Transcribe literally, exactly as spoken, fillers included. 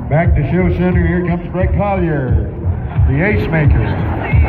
Back to show center, here comes Brett Collier, the ace maker.